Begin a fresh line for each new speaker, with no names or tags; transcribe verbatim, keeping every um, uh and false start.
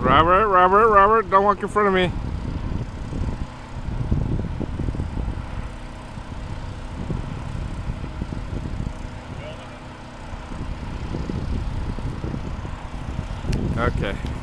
Robert, Robert, Robert, don't walk in front of me. Okay.